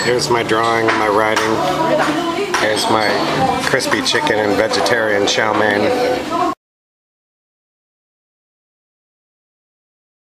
Here's my drawing and my writing. Here's my crispy chicken and vegetarian chow mein.